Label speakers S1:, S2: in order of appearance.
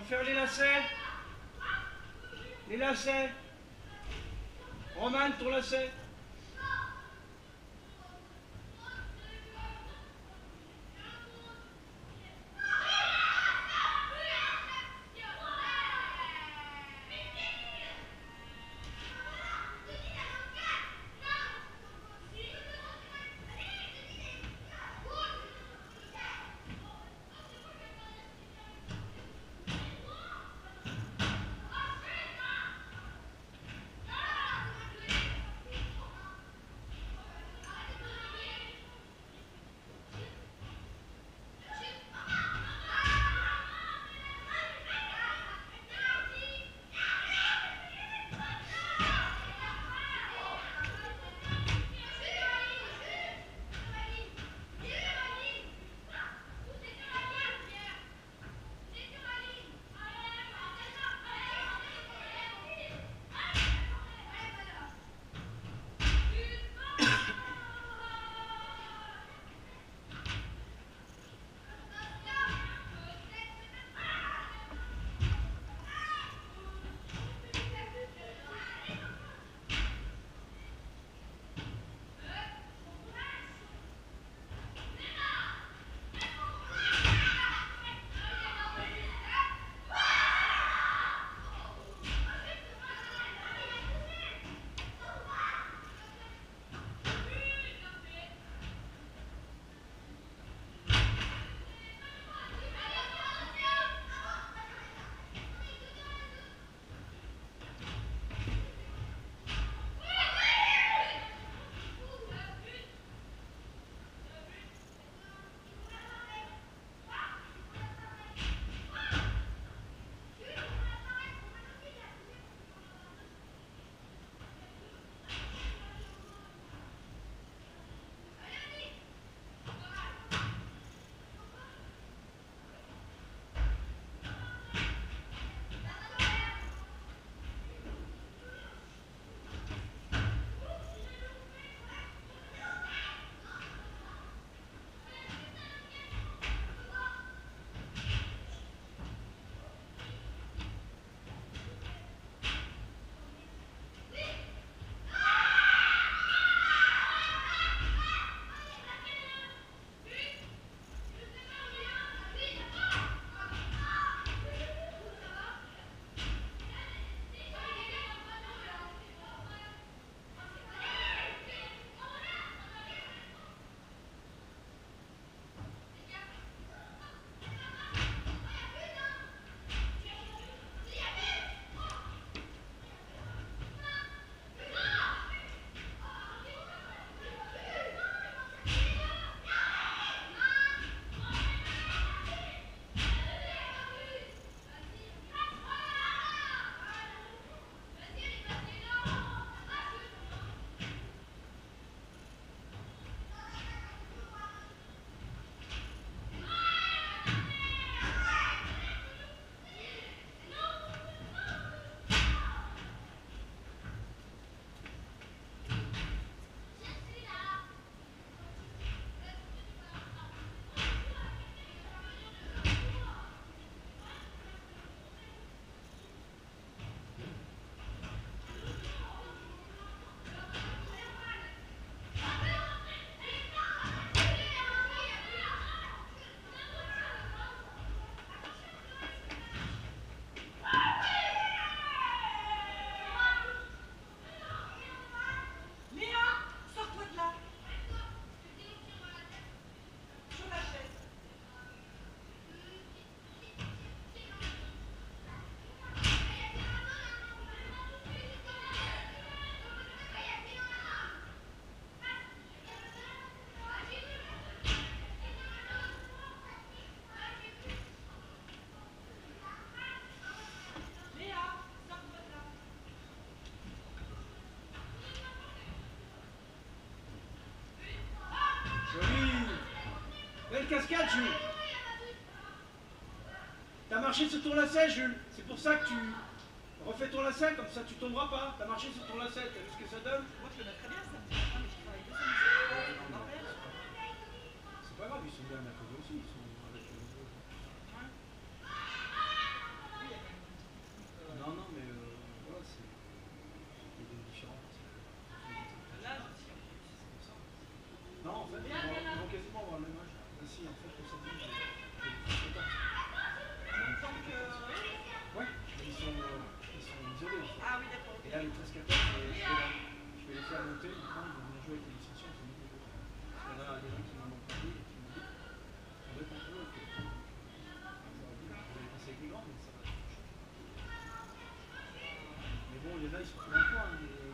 S1: Refaire les lacets. Les lacets. Romane, ton lacet. Belle cascade, Jules. T'as marché sur ton lacet, Jules. C'est pour ça que tu refais ton lacet, comme ça tu tomberas pas. T'as marché sur ton lacet, t'as vu ce que ça donne?
S2: Moi, je le mets très bien, ça. Mais je travaille deux
S1: C'est pas grave, ils sont bien mercredi aussi. Ils sont avec aussi, en fait, pour certains, j'ai plus de temps.
S2: En même temps que.
S1: Ouais, ils sont isolés en fait.
S2: Ah oui, d'accord.
S1: Et là, les 13-14, je vais les faire monter. Maintenant, ils vont venir jouer avec les licenciés. C'est nouveau. Il y en a des gens qui m'en ont parlé et qui m'ont dit on doit être un peu avec les petits. Je leur ai dit, vous allez passer avec les grands, mais ça va être chaud. Mais bon, il y en a, ils sont plus dans le coin.